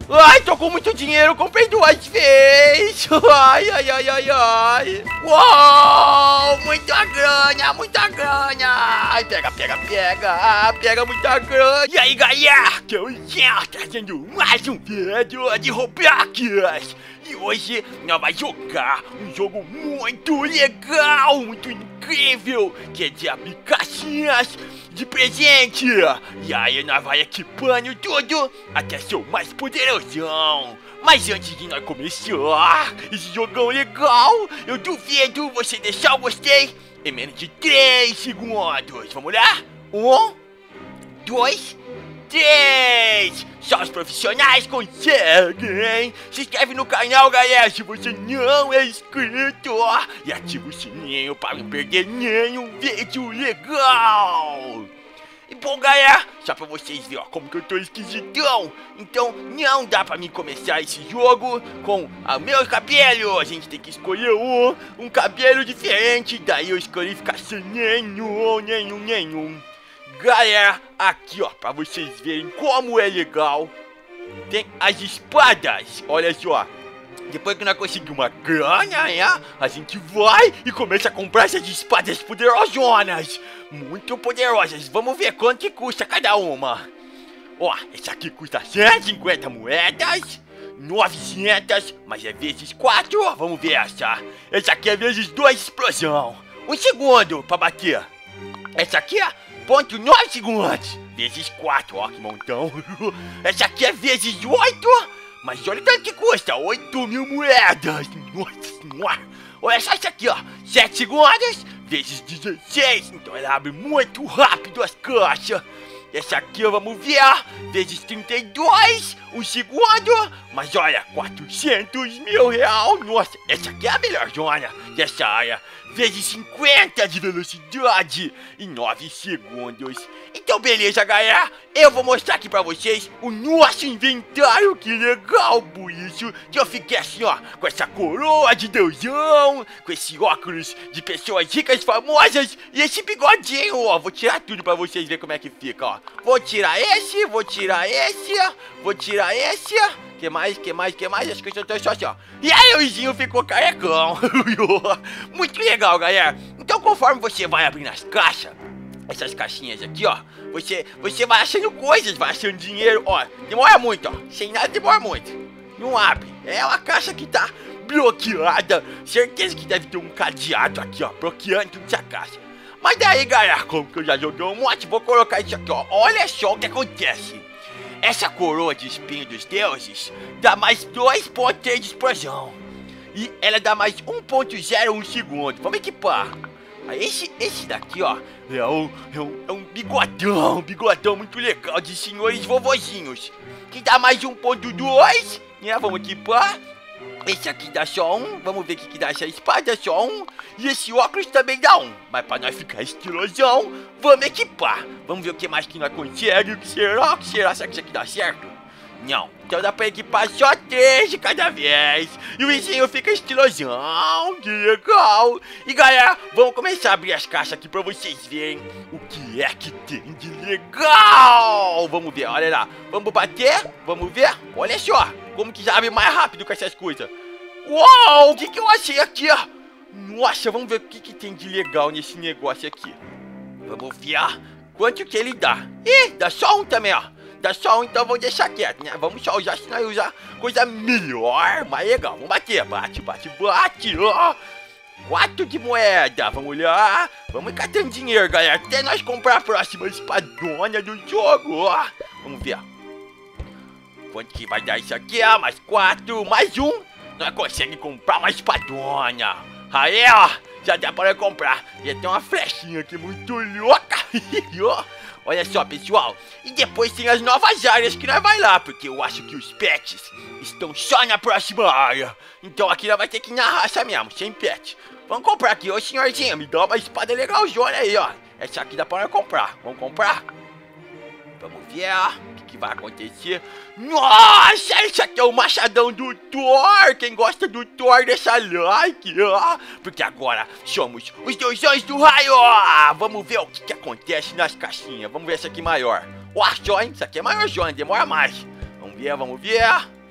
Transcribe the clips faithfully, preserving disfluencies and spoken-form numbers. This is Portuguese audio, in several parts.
Ai, tô com muito dinheiro, comprei duas vezes. Ai, ai, ai, ai, ai. Uou, muita grana, muita grana. Ai, pega, pega, pega. Pega muita grana. E aí, galera, que eu já trazendo mais um vídeo de Roblox. E hoje nós vamos jogar um jogo muito legal, muito incrível, que é de abrir caixinhas de presente. E aí nós vai equipando tudo até ser o mais poderosão. Mas antes de nós começar esse jogão legal, eu duvido você deixar o gostei em menos de três segundos. Vamos lá? Um, dois, três. Só os profissionais conseguem. Se inscreve no canal, galera, se você não é inscrito. E ativa o sininho para não perder nenhum vídeo legal. E bom, galera, só pra vocês verem, ó, como que eu tô esquisitão. Então não dá pra mim começar esse jogo com o meu cabelo. A gente tem que escolher um, um cabelo diferente. Daí eu escolhi ficar sem nenhum, nenhum, nenhum. Galera, aqui ó, pra vocês verem como é legal, tem as espadas, olha só. Depois que nós conseguimos uma grana, né, a gente vai e começa a comprar essas espadas poderosonas. Muito poderosas, vamos ver quanto que custa cada uma. Ó, essa aqui custa cento e cinquenta moedas, novecentas, mas é vezes quatro, vamos ver essa. Essa aqui é vezes dois explosão. Um segundo pra bater. Essa aqui é ponto nove segundos, vezes quatro, ó que montão. Essa aqui é vezes oito, mas olha o tanto que custa, oito mil moedas. Nossa senhora. Olha só isso aqui, ó, sete segundos, vezes dezesseis, então ela abre muito rápido as caixas. Essa aqui, vamos ver, vezes trinta e dois, um segundo, mas olha, quatrocentos mil real. Nossa, essa aqui é a melhor zona dessa área. Vezes cinquenta de velocidade em nove segundos. Então beleza, galera, eu vou mostrar aqui pra vocês o nosso inventário. Que legal, por isso que eu fiquei assim, ó, com essa coroa de deusão, com esse óculos de pessoas ricas famosas e esse bigodinho, ó. Vou tirar tudo pra vocês verem como é que fica, ó. Vou tirar esse, vou tirar esse, vou tirar esse. Que mais, que mais, que mais? Acho que eu tô só assim, ó. E aí o Izinho ficou carecão. Muito legal, galera. Então conforme você vai abrindo as caixas, essas caixinhas aqui, ó, Você, você vai achando coisas, vai achando dinheiro, ó. Demora muito, ó. Sem nada demora muito. Não abre. É uma caixa que tá bloqueada. Certeza que deve ter um cadeado aqui, ó, bloqueando toda essa caixa. Mas daí, galera, como que eu já joguei um monte, vou colocar isso aqui, ó. Olha só o que acontece. Essa coroa de espinho dos deuses dá mais dois ponto três de explosão. E ela dá mais um ponto zero um segundo. Vamos equipar. Esse, esse daqui, ó, é um, é, um, é um bigodão, um bigodão muito legal de senhores vovozinhos. Que dá mais um ponto dois, né? Vamos equipar. Esse aqui dá só um, vamos ver o que, que dá essa espada, só um. E esse óculos também dá um. Mas pra nós ficar estilosão, vamos equipar. Vamos ver o que mais que nós conseguimos. O que será? O que será? Será que isso aqui dá certo? Não. Então dá pra equipar só três de cada vez. E o vizinho fica estilosão. Que legal. E galera, vamos começar a abrir as caixas aqui pra vocês verem o que é que tem de legal. Vamos ver, olha lá. Vamos bater, vamos ver. Olha só, como que já abre mais rápido com essas coisas. Uau, o que que eu achei aqui, ó. Nossa, vamos ver o que que tem de legal nesse negócio aqui. Vamos ver quanto que ele dá. Ih, dá só um também, ó. Dá só um, então vou deixar quieto, né? Vamos só usar, se nós usar coisa melhor, mais legal. Vamos bater, bate, bate, bate, ó. Quatro de moeda, vamos olhar. Vamos catando dinheiro, galera, até nós comprar a próxima espadona do jogo, ó. Vamos ver. Quanto que vai dar isso aqui, ó? Mais quatro, mais um. Nós conseguimos comprar uma espadona. Aí, ó, já dá para comprar. E tem uma flechinha aqui muito louca. Olha só, pessoal. E depois tem as novas áreas que nós vai lá, porque eu acho que os pets estão só na próxima área. Então aqui nós vai ter que ir na raça mesmo, sem pet. Vamos comprar aqui, ô senhorzinho, me dá uma espada legalzona aí, ó. Essa aqui dá para nós comprar. Vamos comprar? Vamos ver o que, que vai acontecer. Nossa, esse aqui é o machadão do Thor. Quem gosta do Thor, deixa like, ó. Porque agora somos os deusões do raio. Vamos ver o que, que acontece nas caixinhas. Vamos ver essa aqui maior. Ó, só, hein? Isso aqui é maior, João. Demora mais. Vamos ver, vamos ver.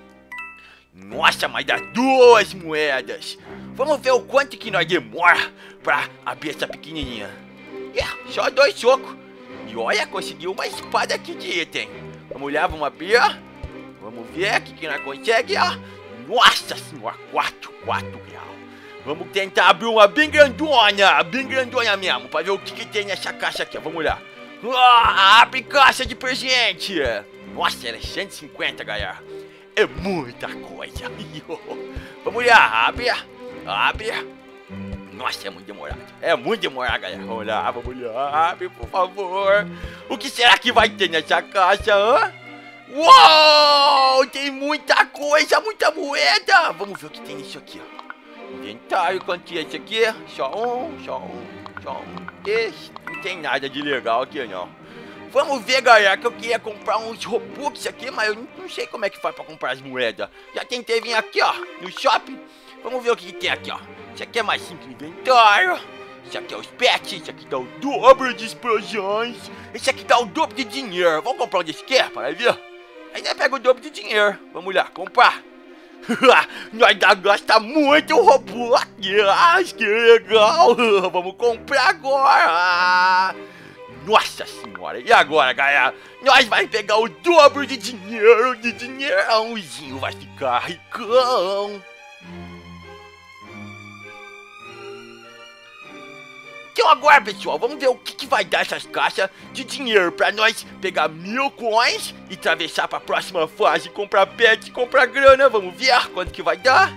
Nossa, mas dá duas moedas. Vamos ver o quanto que nós demora pra abrir essa pequenininha. É, só dois socos. E olha, conseguiu uma espada aqui de item. Vamos lá, vamos abrir. Vamos ver o que, que nós conseguimos. Nossa senhora, quatro, quatro real. Vamos tentar abrir uma bem grandona, bem grandona mesmo, pra ver o que, que tem nessa caixa aqui, vamos lá. Ah, abre caixa de presente. Nossa, ela é cento e cinquenta, galera. É muita coisa. Vamos lá, abre, abre. Nossa, é muito demorado. É muito demorado, galera. Vamos lá, vamos lá, abre, por favor. O que será que vai ter nessa caixa, hã? Uou, tem muita coisa, muita moeda. Vamos ver o que tem nisso aqui, ó. Inventário, quanto é esse aqui? Só um, só um, só um. Esse, não tem nada de legal aqui, não. Vamos ver, galera, que eu queria comprar uns Robux aqui, mas eu não sei como é que faz pra comprar as moedas. Já tentei vir aqui, ó, no shopping. Vamos ver o que tem aqui, ó. Isso aqui é mais simples, inventário. Isso aqui é os pets, isso aqui dá o dobro de explosões. Esse aqui dá o dobro de dinheiro. Vamos comprar um desse aqui, para ver? Ainda pega o dobro de dinheiro. Vamos lá, comprar. Nós ainda gasta muito Robux. Ah, que legal. Vamos comprar agora. Nossa senhora. E agora, galera? Nós vai pegar o dobro de dinheiro. De dinheirãozinho. Vai ficar ricão. Então agora, pessoal, vamos ver o que, que vai dar essas caixas de dinheiro pra nós pegar mil coins e atravessar pra próxima fase, comprar pet, comprar grana. Vamos ver quanto que vai dar.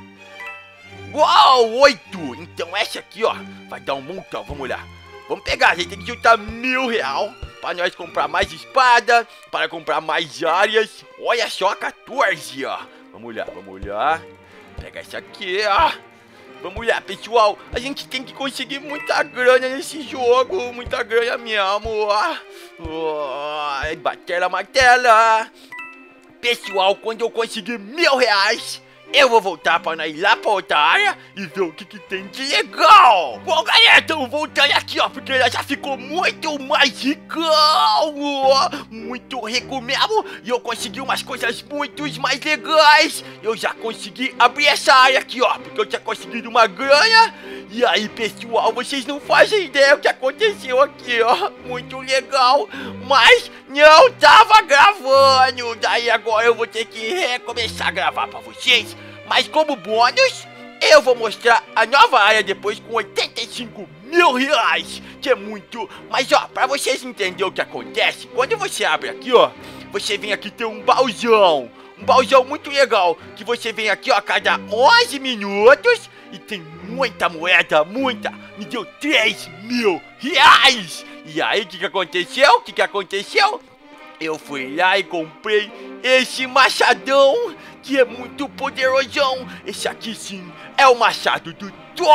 Uau, oito. Então essa aqui, ó, vai dar um montão. Vamos lá. Vamos pegar, a gente tem que juntar mil real pra nós comprar mais espada, para comprar mais áreas. Olha só, quatorze, ó. Vamos lá, vamos lá. Pega essa aqui, ó. Vamos lá, pessoal, a gente tem que conseguir muita grana nesse jogo, muita grana mesmo, ó. Oh, batela, martela. Pessoal, quando eu conseguir mil reais, eu vou voltar para nós ir lá pra outra área e ver o que, que tem de legal. Bom, galera, estamos voltando aqui, ó, porque ela já ficou muito mais ricão, ó, muito rico mesmo. E eu consegui umas coisas muito mais legais. Eu já consegui abrir essa área aqui, ó, porque eu tinha conseguido uma grana. E aí, pessoal, vocês não fazem ideia o que aconteceu aqui, ó. Muito legal, mas não tava gravando. Daí agora eu vou ter que recomeçar a gravar pra vocês. Mas como bônus, eu vou mostrar a nova área depois com oitenta e cinco mil reais. Que é muito. Mas ó, pra vocês entenderem o que acontece, quando você abre aqui, ó, você vem aqui ter um baúzão. Um baúzão muito legal. Que você vem aqui, ó, a cada onze minutos. E tem muita moeda, muita. Me deu três mil reais. E aí, o que que aconteceu? O que que aconteceu? Eu fui lá e comprei esse machadão, que é muito poderosão. Esse aqui sim é o machado do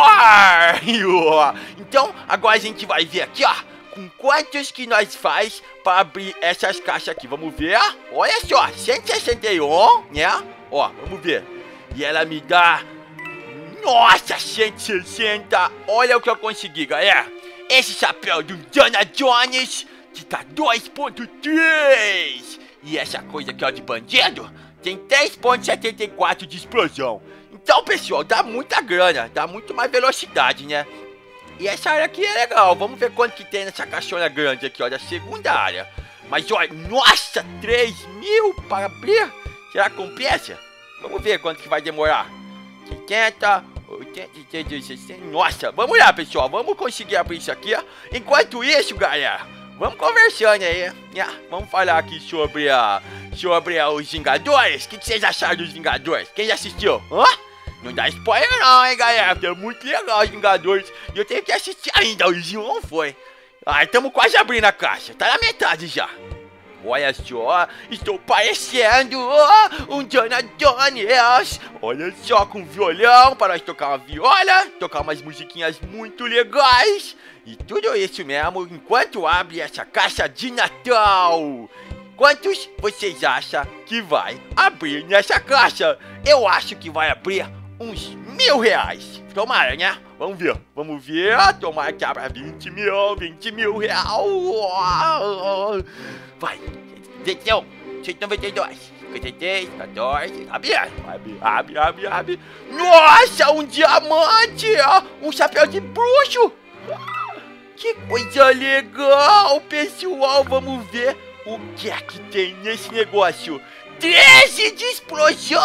Thor. Então, agora a gente vai ver aqui, ó, com quantos que nós faz para abrir essas caixas aqui. Vamos ver, olha só, cento e sessenta e um, né? Ó, vamos ver. E ela me dá, nossa, cento e sessenta. Olha o que eu consegui, galera. Esse chapéu do Indiana Jones, que tá dois ponto três. E essa coisa aqui, ó, de bandido, tem três ponto setenta e quatro de explosão. Então, pessoal, dá muita grana, dá muito mais velocidade, né? E essa área aqui é legal. Vamos ver quanto que tem nessa caixona grande aqui, ó, da segunda área. Mas, olha, nossa, três mil para abrir? Será que compensa? Vamos ver quanto que vai demorar. setenta, oitenta, sessenta... Nossa, vamos lá, pessoal. Vamos conseguir abrir isso aqui, ó. Enquanto isso, galera, vamos conversando aí, né? Vamos falar aqui sobre a... Sobre a, os Vingadores. O que, que vocês acharam dos Vingadores? Quem já assistiu? Hã? Não dá spoiler não, hein, galera. É muito legal os Vingadores. E eu tenho que assistir ainda. O Gil não foi. Ah, estamos quase abrindo a caixa. Tá na metade já. Olha só, estou parecendo oh, um Indiana Jones. Olha só, com violão para nós tocar uma viola, tocar umas musiquinhas muito legais. E tudo isso mesmo enquanto abre essa caixa de Natal. Quantos vocês acham que vai abrir nessa caixa? Eu acho que vai abrir uns mil reais. Tomara, né? Vamos ver, vamos ver. Tomara que abra vinte mil, vinte mil reais. Vai, cento e noventa e dois, cinquenta e três, quatorze, abre, abre, abre, abre, abre. Nossa, um diamante, ó, um chapéu de bruxo. Que coisa legal, pessoal, vamos ver o que é que tem nesse negócio. treze de explosão!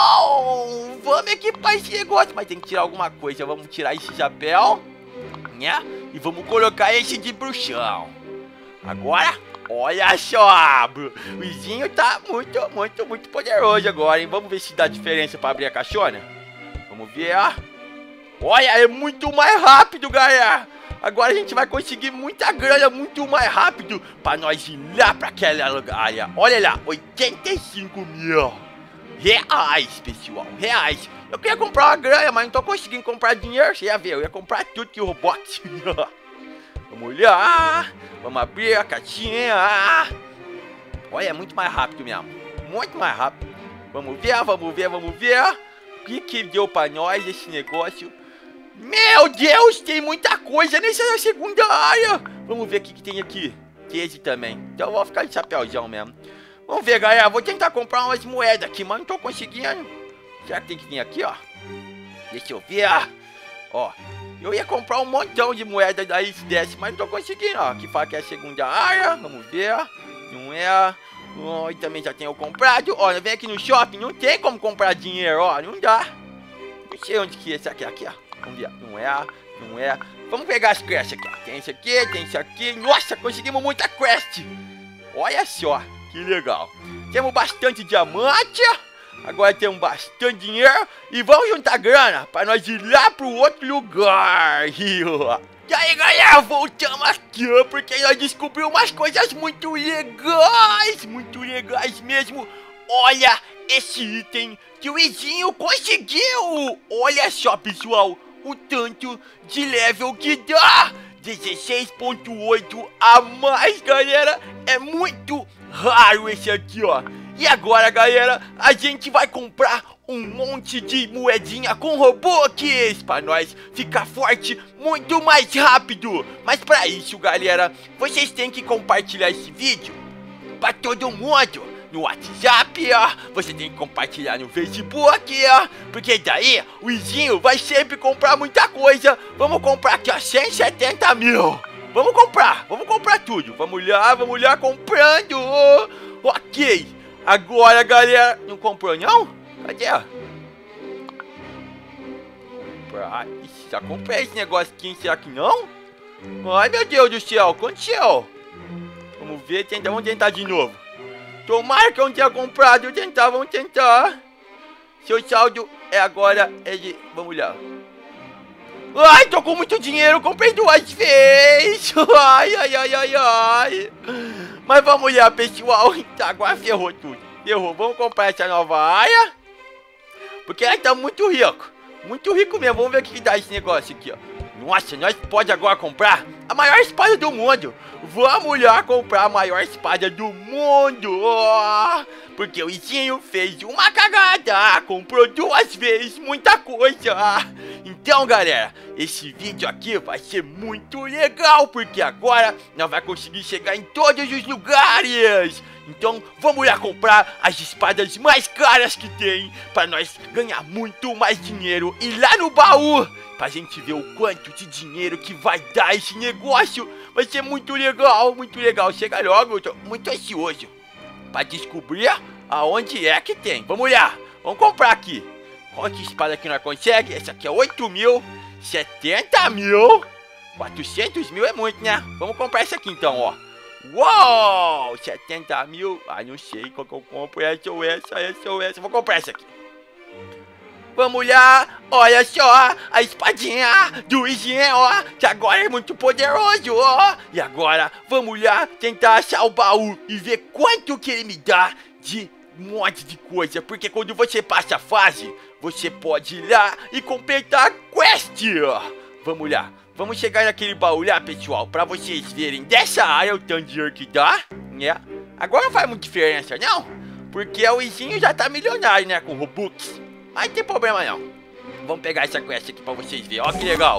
Vamos equipar esse negócio, mas tem que tirar alguma coisa. Vamos tirar esse chapéu, né? E vamos colocar esse de bruxão. Agora, olha só, o vizinho tá muito, muito, muito poderoso agora, hein? Vamos ver se dá diferença pra abrir a caixona. Vamos ver, ó. Olha, é muito mais rápido, galera. Agora a gente vai conseguir muita grana muito mais rápido pra nós ir lá pra aquela área. Olha lá, oitenta e cinco mil reais, pessoal, reais. Eu queria comprar uma grana, mas não tô conseguindo comprar dinheiro. Você ia ver, eu ia comprar tudo que o Roblox. Vamos olhar, vamos abrir a caixinha. Olha, é muito mais rápido mesmo, muito mais rápido. Vamos ver, vamos ver, vamos ver. O que que deu pra nós esse negócio? Meu Deus, tem muita coisa nessa segunda área. Vamos ver o que, que tem aqui. treze também. Então eu vou ficar de chapéuzão mesmo. Vamos ver, galera. Vou tentar comprar umas moedas aqui, mas não tô conseguindo. Será que tem que vir aqui, ó? Deixa eu ver. Ó, eu ia comprar um montão de moedas daí se desse, mas não tô conseguindo, ó. Aqui fala que é a segunda área. Vamos ver. Não é. Oh, e também já tenho comprado. Ó, vem aqui no shopping. Não tem como comprar dinheiro, ó. Não dá. Não sei onde que é esse aqui, aqui, ó. Vamos ver, não é, não é. Vamos pegar as quests aqui, ó. Tem esse aqui, tem esse aqui. Nossa, conseguimos muita quest. Olha só, que legal. Temos bastante diamante. Agora temos bastante dinheiro. E vamos juntar grana para nós ir lá pro outro lugar. E aí, galera, voltamos aqui porque nós descobrimos umas coisas muito legais. Muito legais mesmo. Olha esse item que o vizinho conseguiu. Olha só, pessoal, o tanto de level que dá. dezesseis ponto oito a mais, galera. É muito raro esse aqui, ó. E agora, galera, a gente vai comprar um monte de moedinha com Robux pra nós ficar forte muito mais rápido. Mas pra isso, galera, vocês têm que compartilhar esse vídeo pra todo mundo. No WhatsApp, ó, você tem que compartilhar no Facebook, ó, porque daí o vizinho vai sempre comprar muita coisa. Vamos comprar aqui, ó, cento e setenta mil. Vamos comprar, vamos comprar tudo. Vamos lá, vamos lá comprando. Ok, agora, galera, não comprou não? Cadê? Comprar. Ixi, já comprei esse negócio aqui, será que não? Ai, meu Deus do céu, aconteceu. Vamos ver, tenta, vamos tentar de novo. Tomara que eu não tenha comprado, eu tentar, vamos tentar. Seu saldo é agora, é de... Vamos lá. Ai, tô com muito dinheiro, comprei duas vezes. Ai, ai, ai, ai, ai. Mas vamos lá, pessoal. Tá, agora ferrou tudo. Ferrou, vamos comprar essa nova área. Porque ela tá muito rico. Muito rico mesmo, vamos ver o que dá esse negócio aqui, ó. Nossa, nós pode agora comprar a maior espada do mundo. Vamos lá comprar a maior espada do mundo. Porque o vizinho fez uma cagada. Comprou duas vezes muita coisa. Então, galera, esse vídeo aqui vai ser muito legal. Porque agora nós vamos conseguir chegar em todos os lugares. Então, vamos lá comprar as espadas mais caras que tem. Pra nós ganhar muito mais dinheiro. E lá no baú, pra gente ver o quanto de dinheiro que vai dar esse negócio. Vai ser muito legal, muito legal. Chega logo, eu tô muito ansioso pra descobrir aonde é que tem. Vamos lá, vamos comprar aqui. Qual que espada que nós conseguimos? Essa aqui é oito mil, setenta mil, quatrocentos mil é muito, né? Vamos comprar essa aqui então, ó. Uou, setenta mil. Ah, não sei qual que eu compro. Essa ou essa, essa ou essa. Vou comprar essa aqui. Vamos lá, olha só, a espadinha do vizinho, ó, que agora é muito poderoso, ó. E agora, vamos lá tentar achar o baú e ver quanto que ele me dá de um monte de coisa. Porque quando você passa a fase, você pode ir lá e completar a quest. Vamos lá, vamos chegar naquele baú lá, pessoal, pra vocês verem dessa área o tanto de dinheiro que dá, né? Agora não faz muita diferença, não, porque o vizinho já tá milionário, né, com Robux. Mas não tem problema não. Vamos pegar essa quest aqui pra vocês verem. Ó que legal.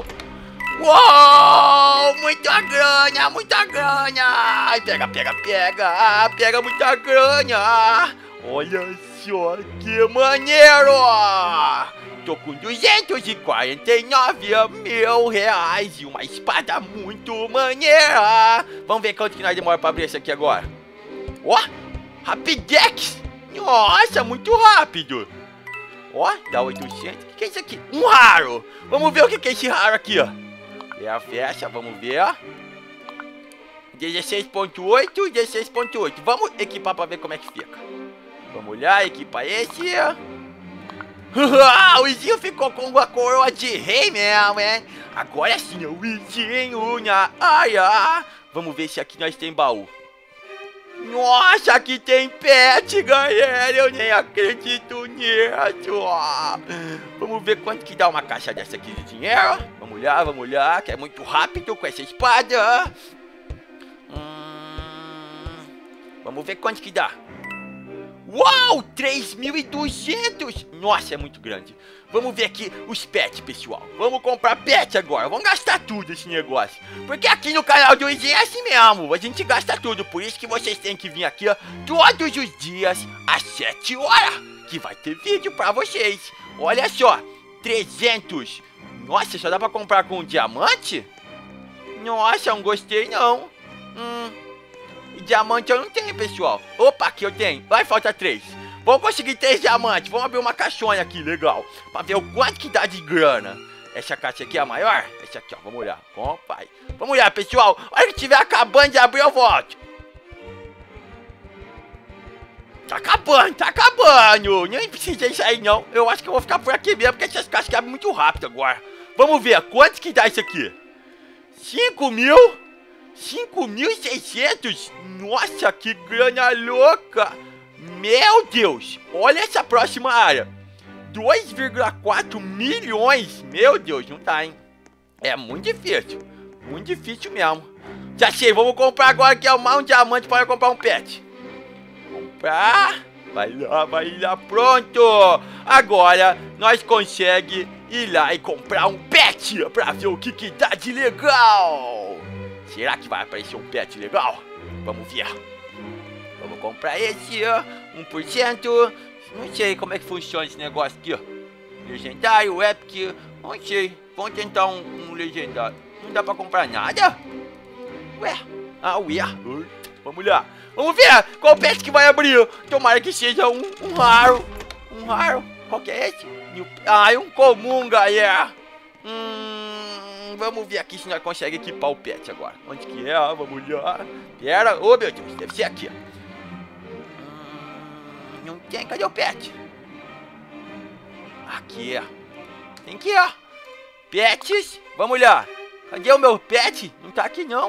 Uou! Muita grana, muita grana. Ai, pega, pega, pega. Pega muita grana. Olha só que maneiro! Tô com duzentos e quarenta e nove mil reais e uma espada muito maneira. Vamos ver quanto que nós demora pra abrir isso aqui agora. Ó, Rapidex! Nossa, muito rápido. Ó, dá oitocentos. O que, que é isso aqui? Um raro. Vamos ver o que, que é esse raro aqui, ó. É a fecha, vamos ver, ó. dezesseis ponto oito, dezesseis ponto oito. Vamos equipar pra ver como é que fica. Vamos olhar, equipa esse. O Izinho ficou com a coroa de rei mesmo, hein? Agora sim, o Izinho na área. Vamos ver se aqui nós tem baú. Nossa, aqui tem pet, galera. Eu nem acredito nisso. Vamos ver quanto que dá uma caixa dessa aqui de dinheiro. Vamos olhar, vamos olhar, que é muito rápido com essa espada. Hum, vamos ver quanto que dá. Uau, três mil e duzentos. Nossa, é muito grande. Vamos ver aqui os pets, pessoal. Vamos comprar pet agora. Vamos gastar tudo esse negócio. Porque aqui no canal do Izinho é assim mesmo. A gente gasta tudo. Por isso que vocês têm que vir aqui, ó, todos os dias às sete horas. Que vai ter vídeo pra vocês. Olha só, trezentos. Nossa, só dá pra comprar com um diamante? Nossa, não gostei não. Hum... Diamante eu não tenho, pessoal. Opa, aqui eu tenho. Vai, falta três. Vamos conseguir três diamantes. Vamos abrir uma caixonha aqui, legal. Pra ver o quanto que dá de grana. Essa caixa aqui é a maior? Essa aqui, ó. Vamos olhar. Bom, pai. Vamos olhar, pessoal. A hora que tiver acabando de abrir, eu volto. Tá acabando, tá acabando. Nem precisei sair, não. Eu acho que eu vou ficar por aqui mesmo, porque essas caixas abrem muito rápido agora. Vamos ver. Quanto que dá isso aqui? cinco mil? cinco mil e seiscentos? Nossa, que grana louca! Meu Deus! Olha essa próxima área. dois vírgula quatro milhões. Meu Deus, não tá, hein? É muito difícil. Muito difícil mesmo. Já sei, vamos comprar agora que é um diamante para comprar um pet. Comprar. Vai lá, vai lá, pronto. Agora nós conseguimos ir lá e comprar um pet pra ver o que que dá de legal. Será que vai aparecer um pet legal? Vamos ver. Vamos comprar esse, ó. um por cento. Não sei como é que funciona esse negócio aqui, ó. Legendário, epic. Não sei. Vamos tentar um, um legendário. Não dá pra comprar nada? Ué. Ah, ué. Vamos lá. Vamos ver qual pet que vai abrir. Tomara que seja um, um raro. Um raro. Qual que é esse? Ah, é um comum, galera. Hum, vamos ver aqui se nós conseguimos equipar o pet agora. Onde que é? Vamos olhar. Pera, oh meu Deus, deve ser aqui. Hum, não tem, cadê o pet? Aqui, tem aqui, ó. Pets, vamos olhar. Cadê o meu pet? Não tá aqui não.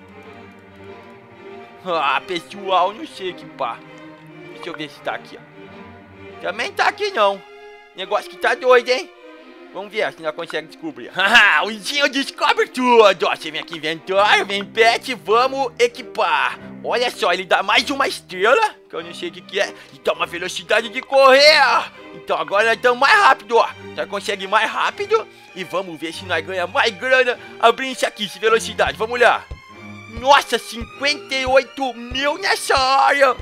Ah, pessoal, não sei equipar. Deixa eu ver se tá aqui, ó. Também tá aqui não. Negócio que tá doido, hein? Vamos ver se nós conseguimos descobrir. Haha, o Izinho descobre tudo. Você vem aqui em inventário, vem pet, vamos equipar. Olha só, ele dá mais uma estrela, que eu não sei o que que é, e dá uma velocidade de correr. Então agora nós estamos mais rápido, ó. Nós conseguimos mais rápido e vamos ver se nós ganhamos mais grana abrindo isso aqui, essa velocidade. Vamos olhar. Nossa, cinquenta e oito mil nessa área.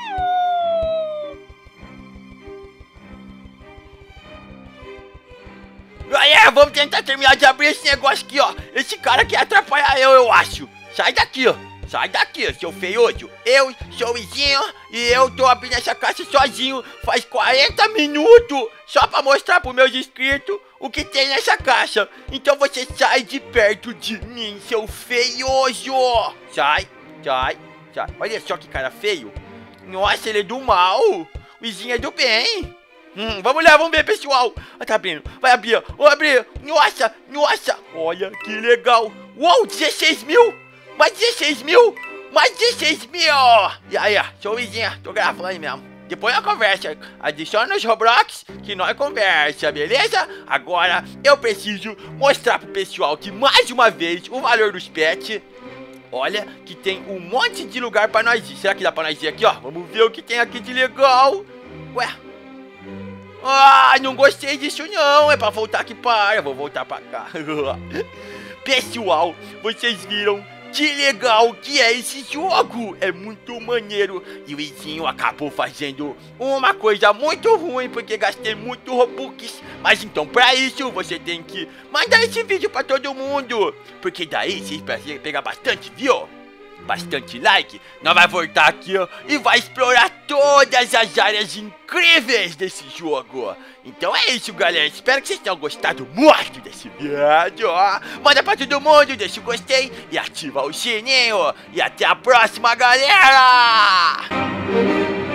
Galera, vamos tentar terminar de abrir esse negócio aqui, ó. Esse cara quer atrapalhar eu, eu acho. Sai daqui, ó. Sai daqui, seu feioso. Eu sou o Izinho e eu tô abrindo essa caixa sozinho faz quarenta minutos. Só pra mostrar pros meus inscritos o que tem nessa caixa. Então você sai de perto de mim, seu feioso. Sai, sai, sai. Olha só que cara feio. Nossa, ele é do mal. O Izinho é do bem. Hum, vamos lá, vamos ver, pessoal. Ah, tá abrindo, vai abrir, vou abrir. Nossa, nossa, olha que legal. Uou, dezesseis mil, mais dezesseis mil, mais dezesseis mil. E aí, sou o Izinho, tô gravando aí mesmo. Depois a conversa, adiciona nos Roblox que nós conversa, beleza? Agora eu preciso mostrar pro pessoal que mais uma vez o valor dos pets. Olha que tem um monte de lugar pra nós ir. Será que dá pra nós ir aqui, ó? Vamos ver o que tem aqui de legal. Ué. Ah, não gostei disso não, é pra voltar aqui para, vou voltar pra cá. Pessoal, vocês viram Que legal que é esse jogo, é muito maneiro. E o Izinho acabou fazendo uma coisa muito ruim, porque gastei muito Robux. Mas então pra isso você tem que mandar esse vídeo pra todo mundo, porque daí vocês precisam pegar bastante view, bastante like. Nós vai voltar aqui, ó, e vai explorar todas as áreas incríveis desse jogo. Então é isso, galera, espero que vocês tenham gostado muito desse vídeo, ó. Manda pra todo mundo, deixa o gostei e ativa o sininho. E até a próxima, galera!